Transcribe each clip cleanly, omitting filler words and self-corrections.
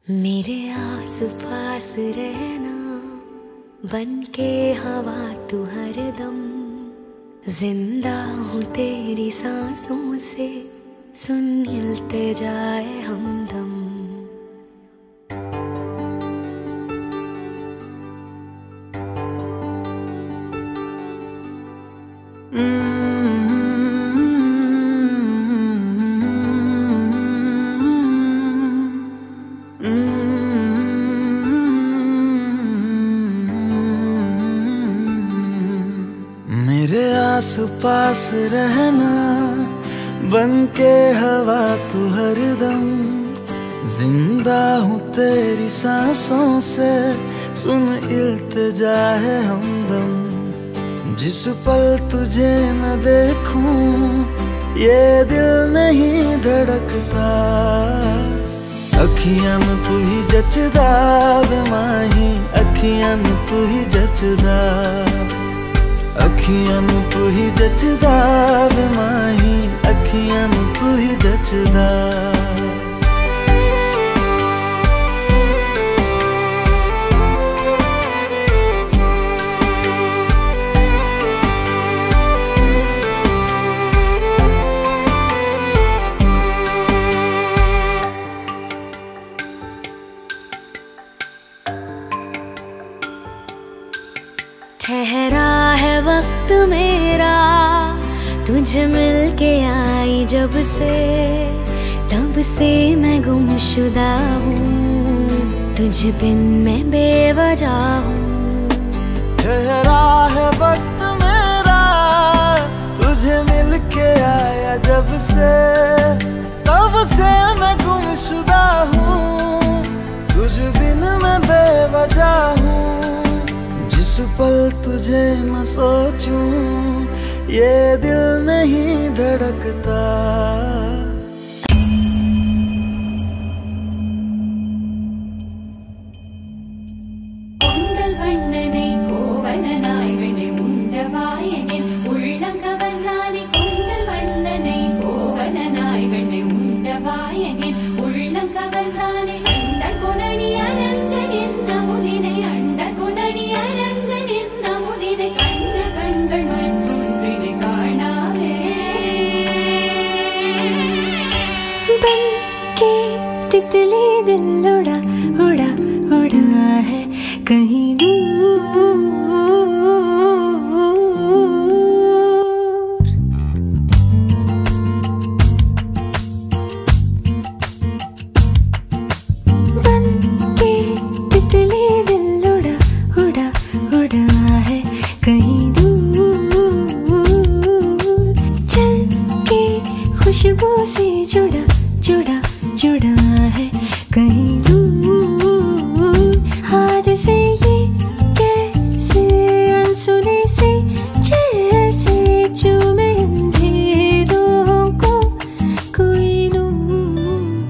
मेरे आस पास रहना, बन के हवा तू हरदम। जिंदा हूँ तेरी सांसों से, सुन मिलते जाए हमदम। मेरे आस पास रहना, बन के हवा तू हरदम। जिंदा हूँ तेरी सांसों से, सुन इल्तिजा है हमदम। जिस पल तुझे न देखूं, ये दिल नहीं धड़कता। अखियां में तू ही जचदा वे माही, अखियां में तू ही जचदा। अखियां नू तू ही जचदा वे माही, अखियां नू तू ही जचदा। ठहरा है वक्त मेरा, तुझे मिलके आई जब से, तब से मैं गुमशुदा हूँ, तुझ बिन मैं बेवजह हूँ। ठहरा है वक्त मेरा, तुझे मिलके आया जब से, तब से मैं गुमशुदा हूँ, तुझ बिन मैं बेवजह हूँ। जिस पल तुझे न सोचूं, ये दिल नहीं धड़कता। तितली दिल उड़ा उड़ा उड़ा है कहीं दूर। बन के तितली दिल उड़ा उड़ा उड़ा है कहीं दूर। चल के खुशबू से जुड़ा जुड़ा जुड़ा है कहीं दूर। हाथ से ये कैसे अनसुने से, जैसे चूमे अंधेरों को कोई नूर।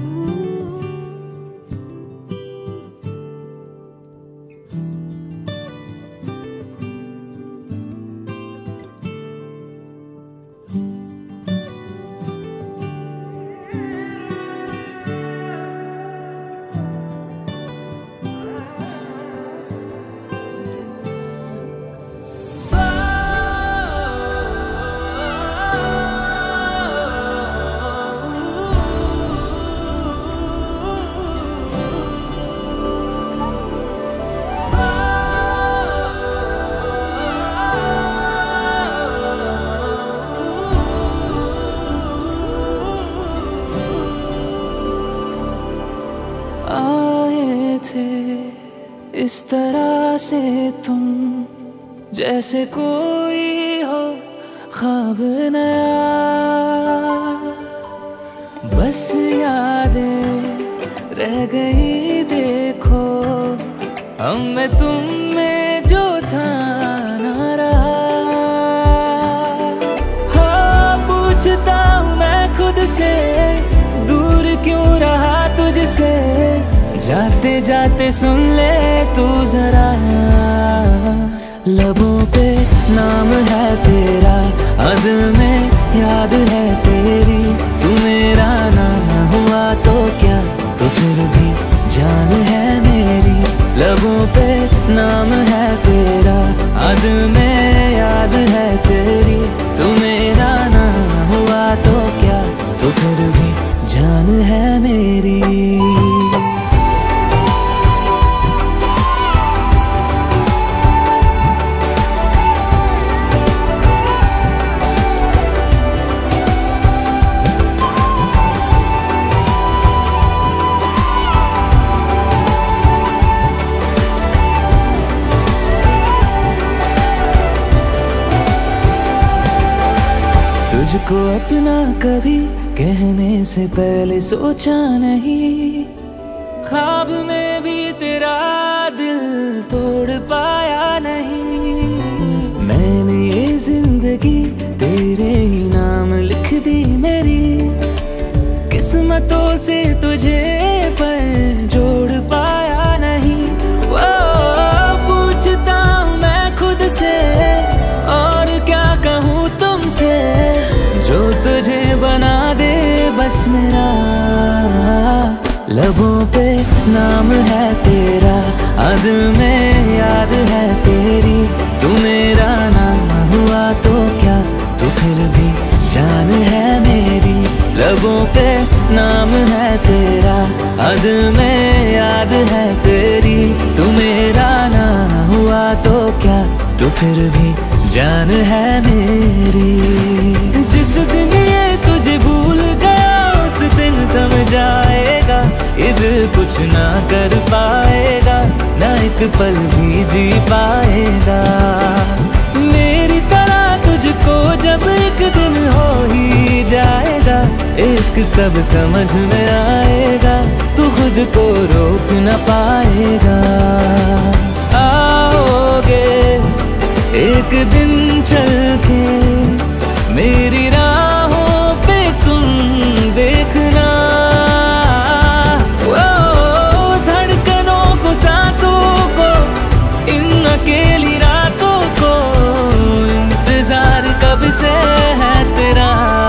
आए थे इस तरह से तुम, जैसे कोई हो ख्वाब नया। बस यादें रह गई देखो, हम में तुम में जो था ना रहा। हाँ पूछता हूँ मैं खुद से, दूर क्यों रहा तुझसे। जाते जाते सुन ले तू जरा, लबों पे नाम है तेरा, दिल में याद है तेरी। तू मेरा ना हुआ तो क्या, तो फिर भी जान लबों पे नाम है तेरा, याद में याद है तेरी। तू मेरा ना हुआ तो क्या, तू फिर भी जान है मेरी। तुझको अपना कभी कहने से पहले सोचा नहीं, ख्वाब में भी तेरा दिल तोड़ पाया नहीं। मैंने ये जिंदगी तेरे ही नाम लिख दी मेरी, किस्मतों से तुझे पर जोड़ पाया नहीं। वो पूछता हूँ मैं खुद से, और क्या कहूँ तुमसे, जो तुझे बना दे बस मेरा। लबों पे नाम है तेरा, याद में याद है तेरी। तू मेरा नाम हुआ तो क्या, तू फिर भी जान है मेरी। लबों पे नाम है तेरा, याद में याद है तेरी। तू मेरा नाम हुआ तो क्या, तू फिर भी जान है मेरी। जिस दिन ये तुझे भूल गया, उस दिन थम जाएगा। ये दिल कुछ ना कर पाएगा, ना एक पल भी जी पाएगा। मेरी तरह तुझको जब एक दिन हो ही जाएगा, इश्क तब समझ में आएगा, तू खुद को रोक न पाएगा। आओगे एक दिन चल के मेरी राहों पे तुम देखना, वो धड़कनों को सांसों को, इन अकेली रातों को, इंतजार कब से है तेरा।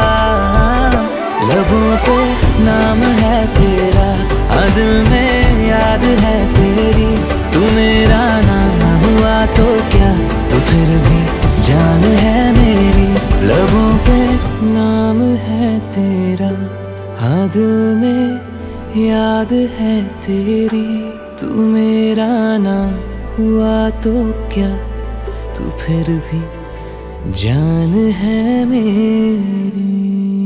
लबों पे नाम है तेरा, याद में याद है तेरी। तू मेरा नाम हुआ तो क्या, तू फिर भी जान है मेरी। लबों पे नाम है तेरा, याद में याद है तेरी। तू मेरा नाम हुआ तो क्या, तू फिर भी जान है मेरी।